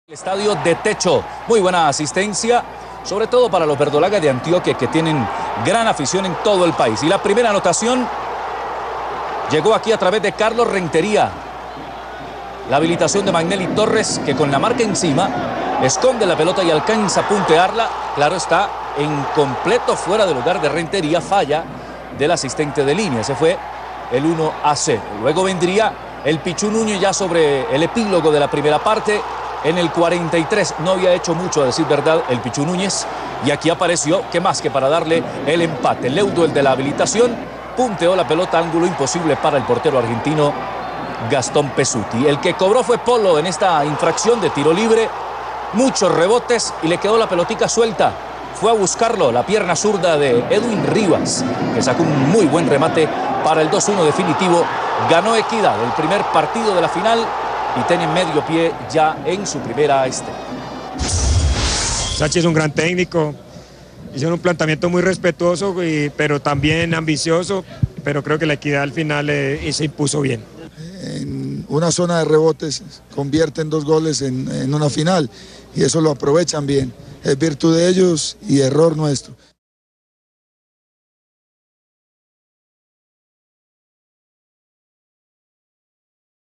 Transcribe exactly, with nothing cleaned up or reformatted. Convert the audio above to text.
Estadio de techo, muy buena asistencia, sobre todo para los verdolaga de Antioquia, que tienen gran afición en todo el país. Y la primera anotación llegó aquí a través de Carlos Rentería. La habilitación de Magnelli Torres, que con la marca encima esconde la pelota y alcanza a puntearla. Claro está, en completo fuera de lugar de Rentería, falla del asistente de línea. Ese fue el uno a cero. Luego vendría el Pichu Núñez ya sobre el epílogo de la primera parte. En el cuarenta y tres no había hecho mucho, a decir verdad, el Pichu Núñez. Y aquí apareció, que más que para darle el empate. Leudo, el de la habilitación, punteó la pelota, ángulo imposible para el portero argentino Gastón Pesuti. El que cobró fue Polo en esta infracción de tiro libre. Muchos rebotes y le quedó la pelotica suelta. Fue a buscarlo, la pierna zurda de Edwin Rivas, que sacó un muy buen remate para el dos uno definitivo. Ganó Equidad el primer partido de la final y tiene medio pie ya en su primera estrella. Sachi es un gran técnico, hicieron un planteamiento muy respetuoso, y, pero también ambicioso, pero creo que la Equidad al final eh, se impuso bien. En una zona de rebotes convierten dos goles en, en una final y eso lo aprovechan bien. Es virtud de ellos y error nuestro.